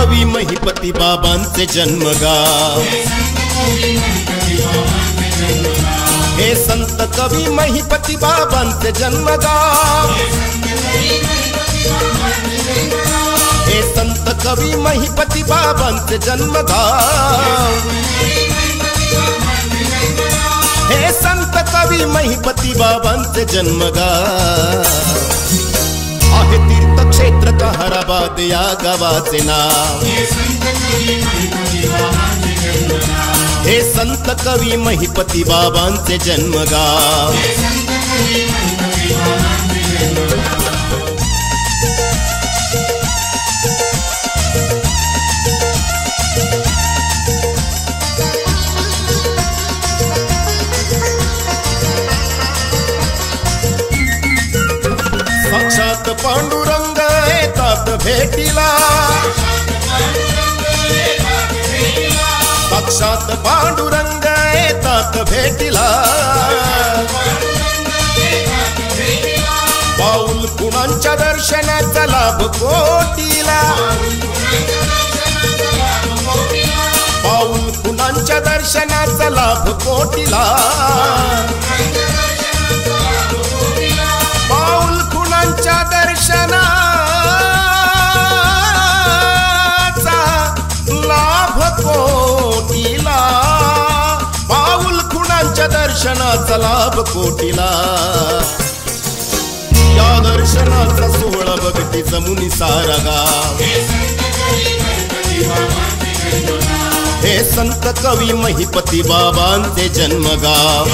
कवी महिपती बाबांचे जन्मगाव। हे संत कवी महिपती बाबांचे जन्मगाव। हे संत कवी महिपती बाबांचे जन्मगाव। हे संत कवी महिपती बाबांचे जन्मगाव। आहे तीर्थक्षेत्र ताहराबाद या गावाचे नाव। हे संत कवी महिपती बाबांचे जन्मगाव। साक्षात पांडुरंग येतात भेटीला। साक्षात पांडुरंग येतात भेटीला। पाऊल कुणांच्या दर्शनाचा लाभ कोटीला। पाऊल कुणांच्या दर्शनाचा लाभ कोटीला। पाऊल कुणांच्या दर्शनाचा लाभ कोटीला। पाऊल कुणांच्या दर्शनाचा लाभ कोटीला। या दर्शनाचा सोहळा बघती जमुनी सारा गाव। हे संत कवी महिपती बाबांचे जन्मगाव।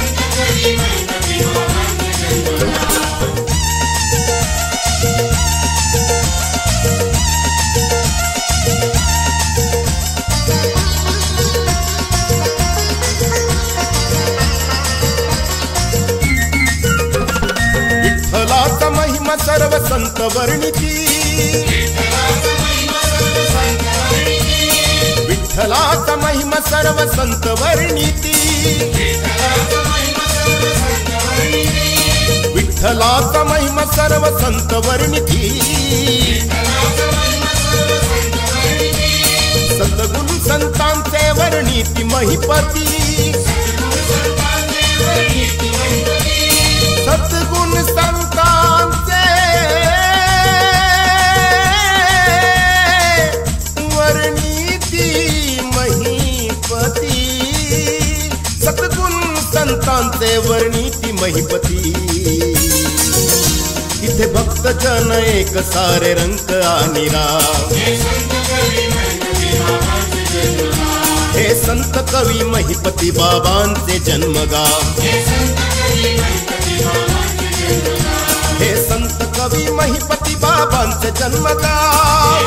विठ्ठलाचा महिमा सर्व संत वर्णिती। विठ्ठलाचा महिमा सर्व संत वर्णिती। विठ्ठलाचा महिमा सर्व संत वर्णिती। सद्गुण संतांचे वर्णिती महिपती। सद्गुण संतांचे वर्णिती महिपती। सद्गुण संतांचे वर्णिती महिपती। इथे भक्त जन एक सारे रंग आणि राव। हे संत कवी महिपती बाबांचे जन्मगाव। हे संत कवी महिपती बाबांचे जन्मगाव।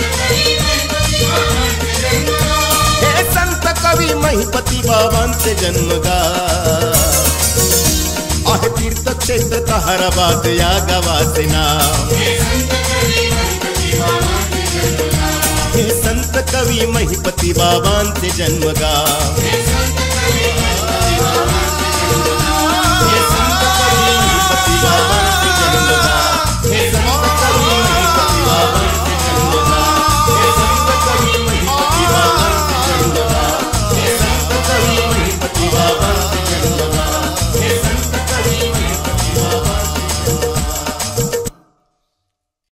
हे संत कवी महिपती बाबांचे जन्मगाव। आहे तीर्थक्षेत्र ताहराबाद या गावाचे नाव। हे संत कवी महिपती बाबांचे जन्मगाव। हे संत कवी महिपती बाबांचे